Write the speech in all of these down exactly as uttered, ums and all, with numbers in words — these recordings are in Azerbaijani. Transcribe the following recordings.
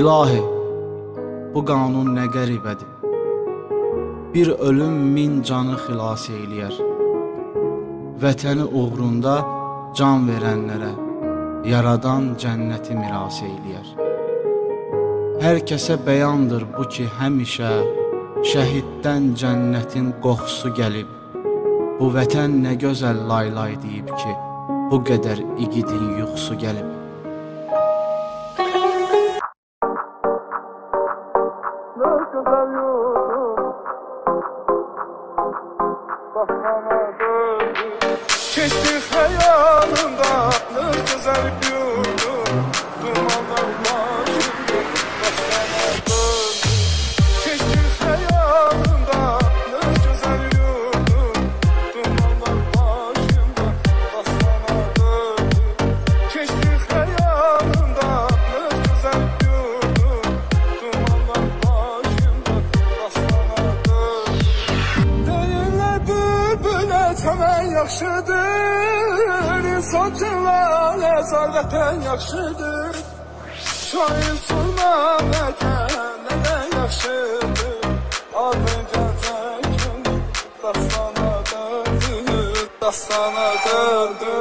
İlahi, bu qanun nə qəribədir. Bir ölüm min canı xilas eyləyər. Vətəni uğrunda can verənlərə yaradan cənnəti miras eyləyər. Hər kəsə bəyandır bu ki, həmişə şəhiddən cənnətin qoxusu gəlib. Bu vətən nə gözəl laylay deyib ki, bu qədər igidin yuxusu gəlib. Keçdi xəyalımda nır gözəl yurdum, dumanlar başımda başlana döndü. Keçdi xəyalımda nır gözəl yurdum, dumanlar başımda başlana döndü. Keçdi xəyalımda nır gözəl yurdum, dumanlar başımda başlana döndü. Deyirlər bülbülə çəmən yaxşıdır, İnsançılar əzarətən yaxşıdır. Şair sorma məkən nədən yaxşıdır. Ardınca çəkindir, dastana döndü, dastana döndü.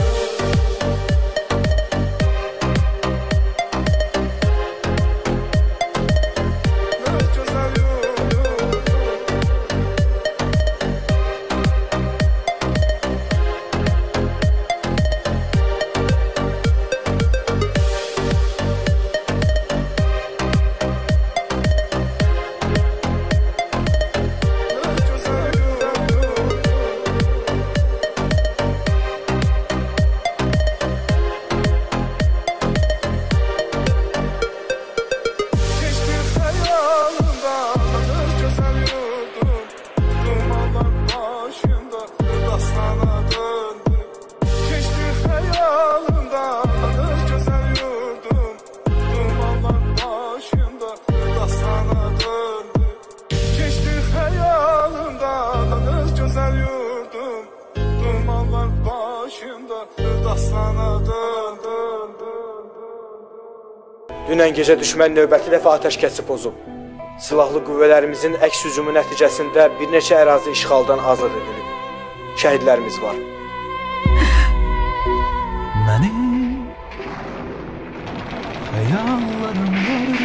Dünən gecə düşmən növbəti dəfə atəşkəsi pozub. Silahlı qüvvələrimizin əks hücumu nəticəsində bir neçə ərazi işğaldan azad edilib. Şəhidlərimiz var. Mənim xəyallarım vardı,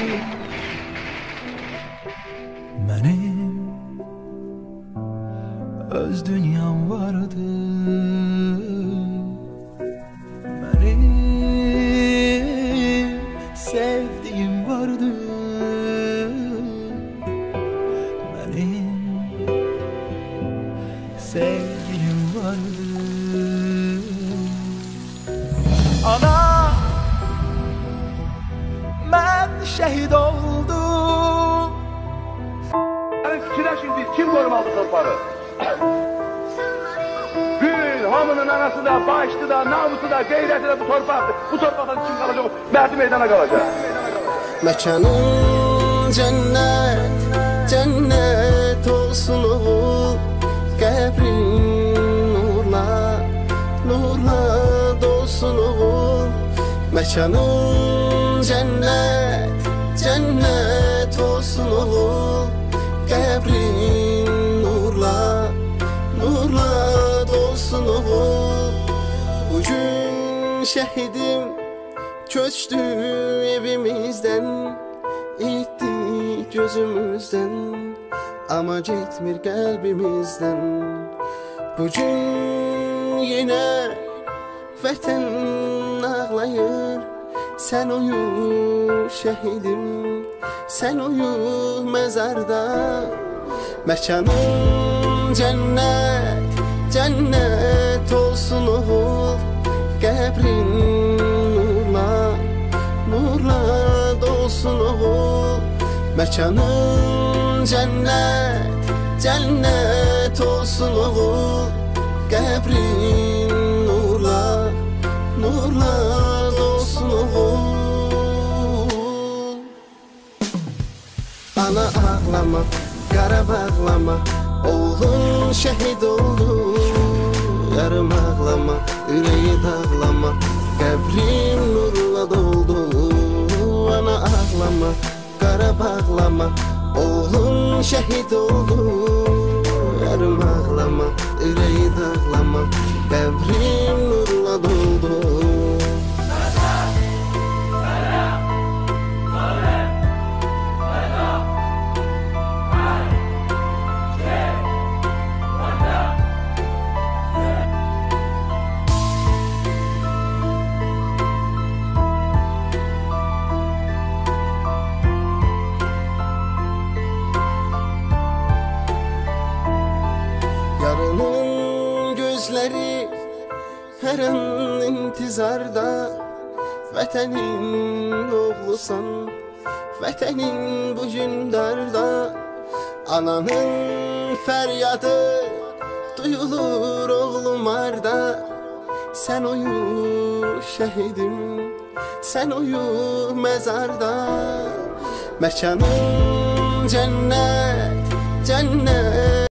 mənim öz dünyam vardı, mənim sevdiğim vardı, benim sevgilim vardı. Ana, ben şehit oldum. Fikirler şimdi kim korumalı torpağı? Gün hamının anası da, başlı da, namusu da, gayreti de bu torpak. Bu torpaktan kim kalacak? Merdi meydana kalacak. Mekanın cennet, cennet olsun oğul. Qəbrin nurla, nurla dolsun oğul. Mekanın cennet, cennet olsun oğul. Qəbrin nurla, nurla dolsun oğul. Bugün şehidim köçtü evimizden, itti gözümüzden, ama gitmir kalbimizden. Bugün yine vətən ağlayır, sen uyu şehidim, sen uyu mezarda. Mekanın cennet, cennet olsun oğul. Qəbrin nurla, nurla dolsun oğul. Mekanın cennet, cennet olsun oğul. Qəbrin nurla, nurla dolsun oğul. Ana ağlama, qara bağlama, oğlun şehit oldu. Yarım ağlama, yüreği dağlama, qəbrim nurla doldu. Ana ağlama. ağlama, qara bağlama. Oğlun şəhid oldu, yarım ağlama, ürəyi dağlama. Qəbrim nurla doldu. Yarının gözleri her an intizarda. Vətənin oğlusan, vətənin bugün darda. Ananın fəryadı duyulur oğlum arda. Sen uyu şəhidim, sen uyu məzarda. Məkanın cennet, cennet.